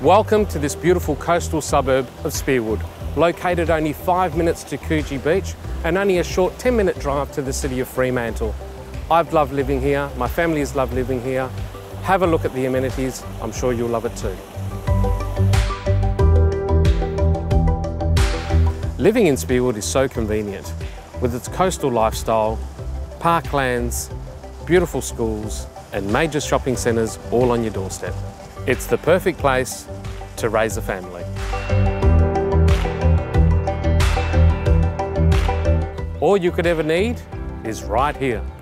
Welcome to this beautiful coastal suburb of Spearwood, located only 5 minutes to Coogee Beach and only a short 10-minute drive to the city of Fremantle. I've loved living here, my family has loved living here. Have a look at the amenities, I'm sure you'll love it too. Living in Spearwood is so convenient, with its coastal lifestyle, parklands, beautiful schools and major shopping centres all on your doorstep. It's the perfect place to raise a family. All you could ever need is right here.